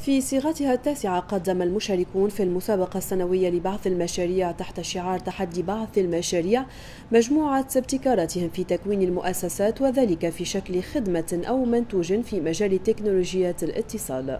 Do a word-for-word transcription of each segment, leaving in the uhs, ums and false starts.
في صيغتها التاسعة قدم المشاركون في المسابقة السنوية لبعث المشاريع تحت شعار تحدي بعث المشاريع مجموعة ابتكاراتهم في تكوين المؤسسات، وذلك في شكل خدمة أو منتوج في مجال تكنولوجيات الاتصال.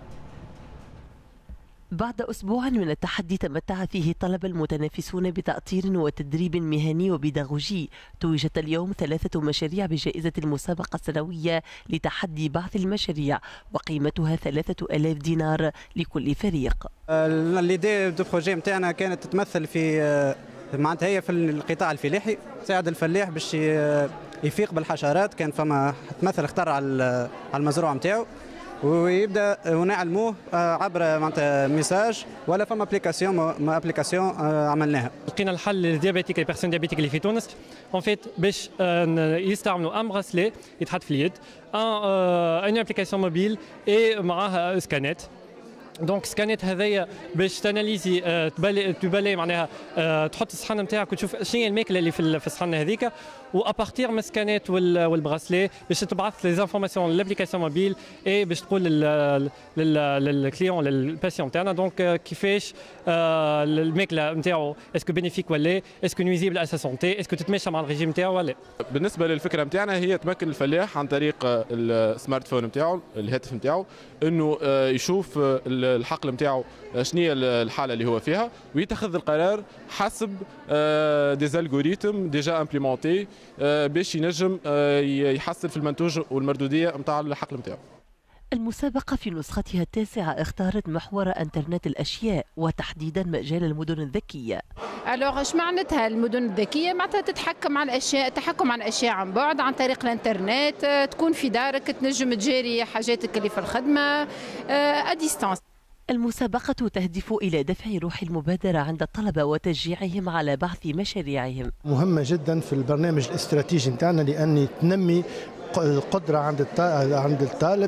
بعد أسبوع من التحدي تمتع فيه طلب المتنافسون بتأطير وتدريب مهني وبيداغوجي، توجت اليوم ثلاثة مشاريع بجائزة المسابقة السنوية لتحدي بعث المشاريع وقيمتها ثلاثة آلاف دينار لكل فريق. الليدي دو بروجي نتاعنا كانت تتمثل في معناتها هي في القطاع الفلاحي، تساعد الفلاح باش يفيق بالحشرات. كان فما تمثل اختار على المزروع نتاعو ويبدا ونعلموه عبر معناتها ميساج ولا فما ابليكاسيون ما ابليكاسيون عملناها. لقينا الحل للديابيتيك لي بيرسون ديابيتيك اللي في تونس اون فيت باش يستعملوا ان براسلي يتحط في اليد، ان ابليكاسيون موبيل اي معاها سكانات. دونك سكانات هذايا باش تاناليزي تبالي تبالي معناها تحط الصحن نتاعك وتشوف شنو هي الماكله اللي في الصحن هذيك، وابارتير من السكانات والبراسلي باش تبعث لي زانفورماسيون لابليكاسيون موبيل اي باش تقول للكليون للباسيون تاعنا دونك كيفاش الماكله نتاعو اسكو بينيفيك ولا اسكو نويزيبل على سا سونتي، اسكو تتماشى مع الريجيم نتاعو ولا. بالنسبه للفكره نتاعنا هي تمكن الفلاح عن طريق السمارت فون نتاعو الهاتف نتاعو انه يشوف الحقل نتاعو شنو هي الحاله اللي هو فيها ويتخذ القرار حسب دي زالغوريتم ديجا امبليمونتي باش ينجم يحسن في المنتوج والمردوديه نتاع الحقل نتاعو. المسابقة في نسختها التاسعة اختارت محور انترنت الاشياء وتحديدا مجال المدن الذكية. الوغ اش معناتها المدن الذكية؟ معناتها تتحكم على الاشياء، تحكم على الاشياء عن بعد عن طريق الانترنت، تكون في دارك تنجم تجاري حاجاتك اللي في الخدمة اديستانس. المسابقة تهدف إلى دفع روح المبادرة عند الطلبة وتشجيعهم على بعث مشاريعهم. مهمة جدا في البرنامج الاستراتيجي نتاعنا لأن تنمي القدرة عند عند الطالب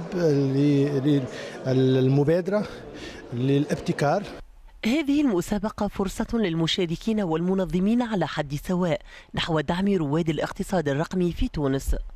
للمبادرة للابتكار. هذه المسابقة فرصة للمشاركين والمنظمين على حد سواء نحو دعم رواد الاقتصاد الرقمي في تونس.